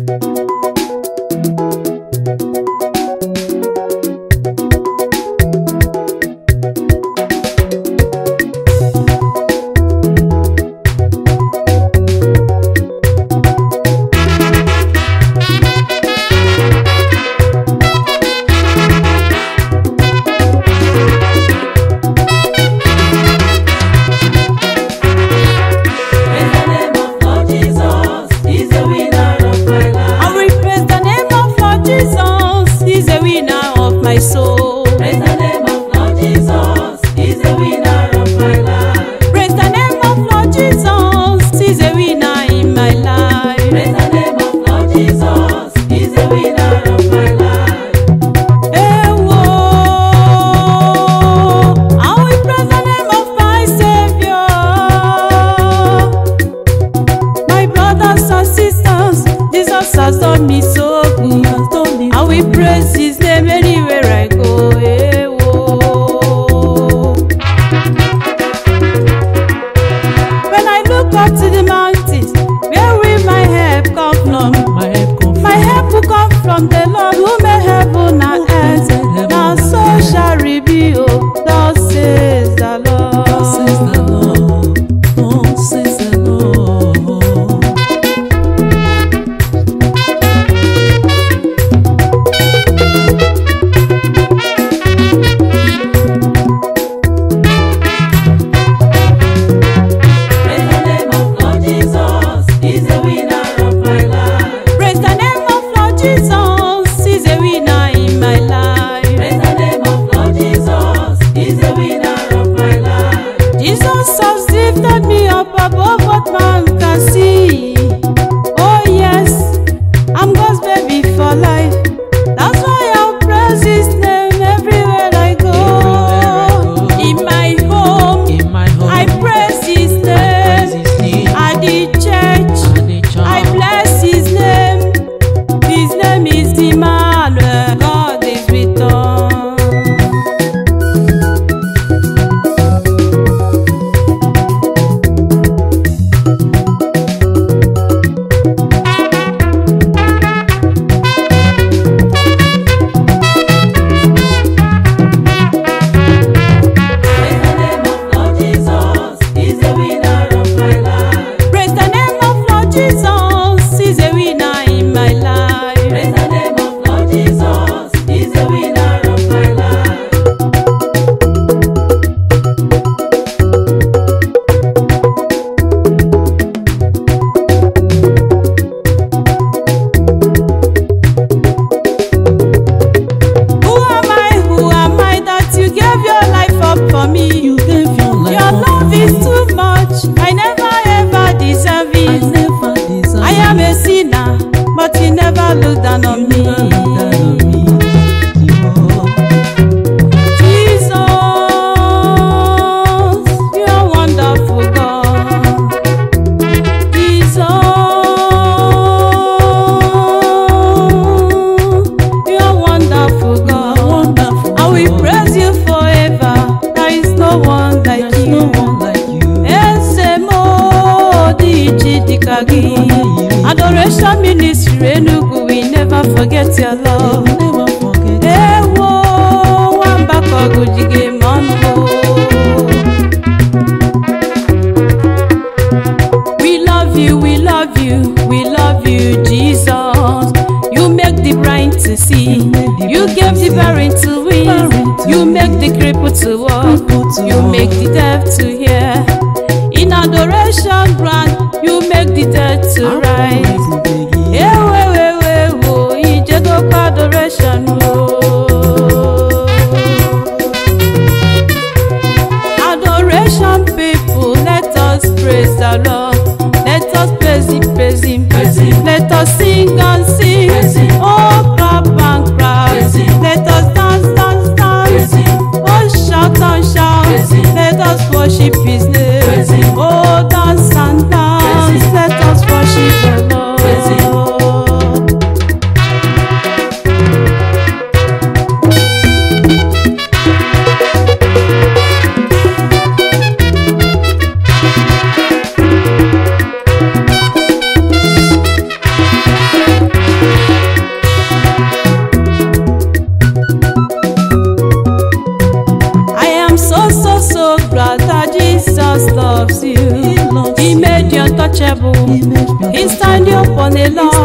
My soul. Praise the name of Lord Jesus, He's the winner of my life. Praise the name of Lord Jesus, He's a winner in my life. Praise the name of Lord Jesus, He's the winner of my life. Hey, whoa, I will praise the name of my Savior. My brothers and sisters, Jesus has done me so good. I will praise His name anywhere I go. Hey, whoa. When I look up to the mountains, where will my help come from? My help will come from the Lord who made heaven and earth. Now so shall it be, oh, thus says the Lord. Thus says the Lord. Thus says the Lord. Jesus has lifted me up above what man can see. Oh yes, I'm God's baby for life. That's why I'll praise His name everywhere I go. In my home, I praise His name. At the church, I bless His name. His name is Emmanuel. God is with us. Jesus is a winner in my life. Praise the name of Lord Jesus, He's the winner of my life. Who am I that you gave your life up for me? You gave your life Your love is too much, I never ever deserve it. I am a sinner, but you never look down on me. Jesus, you are wonderful God. Jesus, you are wonderful God. I will praise you forever. There is no one like you. Adoration ministry, Enugu, we never forget your love. Hey, whoa, one back of good mango. We love you, we love you, we love you, Jesus. You make the blind to see, you gave the barren to win, you make the cripple to walk, you make the deaf to hear. In adoration, grant, you make the dead to rise. Adoration, adoration, people, let us praise the Lord. Let us praise Him, praise Him, praise Him. Let us sing and sing. Oh, clap and clap. Let us dance, dance, dance. Oh, shout and shout. Let us worship untouchable. He's standing upon a law.